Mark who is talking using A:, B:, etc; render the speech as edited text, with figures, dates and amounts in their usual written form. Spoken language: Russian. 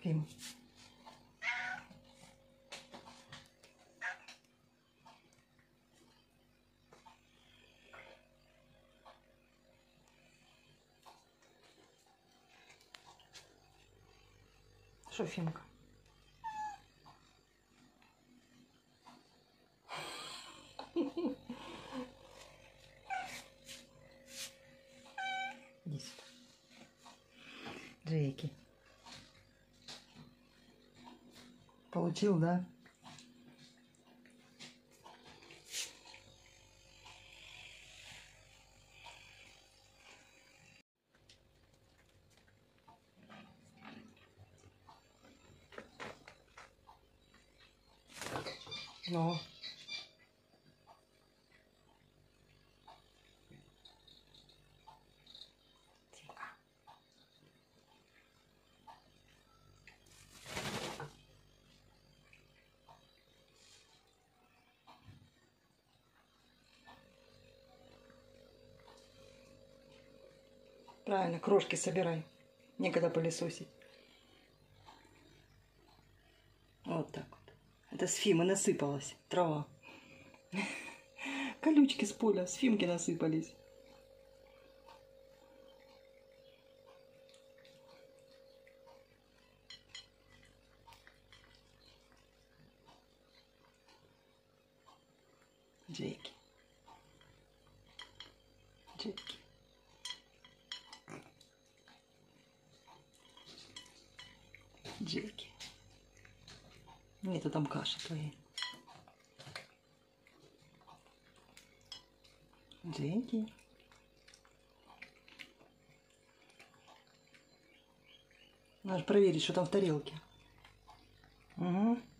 A: Фим. Что, Фимка? Иди сюда. Джейки. Получил, да? Ну. Тимка. Правильно, крошки собирай. Некогда пылесосить. Вот так вот. Это с Фимы насыпалась трава. Колючки с поля с Фимки насыпались. Джейки. Джейки. Джейки. Нету там каши твоей. Джейки. Надо проверить, что там в тарелке. Угу.